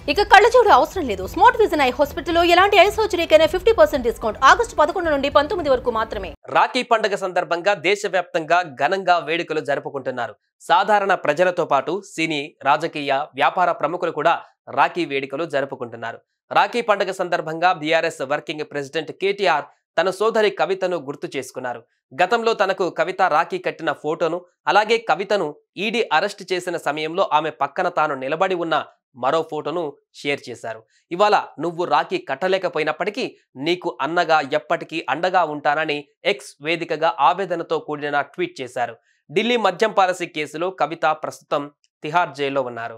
ఇక కళ్ళజోడు అవసరం లేదు. స్మార్ట్ విజన్ ఐ హాస్పిటల్లో ఎలాంటి ఐ సర్జరీకైనా 50% డిస్కౌంట్. ఆగస్టు 11 నుండి 19 వరకు మాత్రమే. రాఖీ పండుగ సందర్భంగా దేశవ్యాప్తంగా ఘనంగా వేడుకలు జరుపుకుంటున్నారు. సాధారణ ప్రజలతో పాటు సినీ, రాజకీయ, వ్యాపార ప్రముఖులు కూడా రాఖీ వేడుకలు జరుపుకుంటున్నారు. రాఖీ పండుగ సందర్భంగా బీఆర్ఎస్ వర్కింగ్ ప్రెసిడెంట్ కేటీఆర్ తన సోదరి కవితను గుర్తు చేసుకున్నారు. గతంలో తనకు కవిత రాఖీ కట్టిన ఫోటోను, అలాగే కవితను ఈడీ అరెస్ట్ చేసిన సమయంలో ఆమె పక్కన తాను నిలబడి ఉన్న మరో ఫోటోను షేర్ చేశారు. ఇవాళ నువ్వు రాఖీ కట్టలేకపోయినప్పటికీ నీకు అన్నగా ఎప్పటికీ అండగా ఉంటానని ఎక్స్ వేదికగా ఆవేదనతో కూడిన ట్వీట్ చేశారు. ఢిల్లీ మద్యం పాలసీ కేసులో కవిత ప్రస్తుతం తిహార్ జైల్లో ఉన్నారు.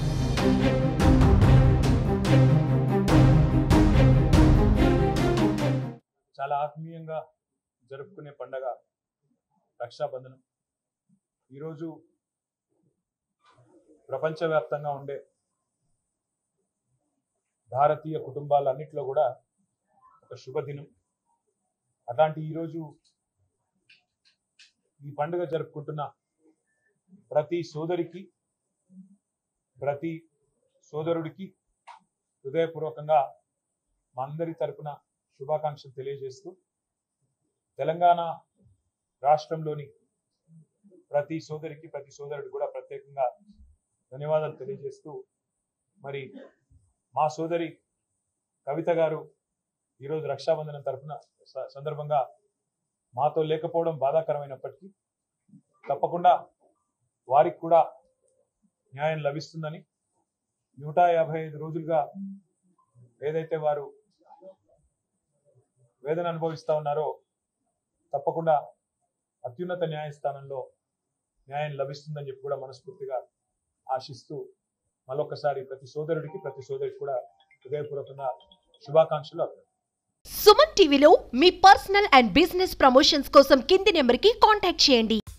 చాలా ఆత్మీయంగా జరుపుకునే పండగ రక్షాబంధనం. ఈరోజు ప్రపంచవ్యాప్తంగా ఉండే భారతీయ కుటుంబాలన్నింటిలో కూడా ఒక శుభదినం. అట్లాంటి ఈరోజు ఈ పండుగ జరుపుకుంటున్న ప్రతి సోదరికి, ప్రతి సోదరుడికి హృదయపూర్వకంగా మా అందరి తరపున శుభాకాంక్షలు తెలియజేస్తూ, తెలంగాణ రాష్ట్రంలోని ప్రతి సోదరికి, ప్రతి సోదరుడికి కూడా ప్రత్యేకంగా ధన్యవాదాలు తెలియజేస్తూ, మరి మా సోదరి కవిత గారు ఈరోజు రక్షాబంధనం తరపున సందర్భంగా మాతో లేకపోవడం బాధాకరమైనప్పటికీ తప్పకుండా వారికి కూడా న్యాయం లభిస్తుందని, 155 రోజులుగా ఏదైతే వారు వేదన అనుభవిస్తూ ఉన్నారో తప్పకుండా అత్యున్నత న్యాయస్థానంలో న్యాయం లభిస్తుందని చెప్పి కూడా మనస్ఫూర్తిగా ఆశిస్తూ, మరొకసారి ప్రతి సోదరుడికి, ప్రతి సోదరికి కూడా హృదయపూర్వకంగా శుభాకాంక్షలు. సుమన్ టీవీలో మీ పర్సనల్ అండ్ బిజినెస్ ప్రమోషన్స్ కోసం కింది నెంబర్కి కాంటాక్ట్ చేయండి.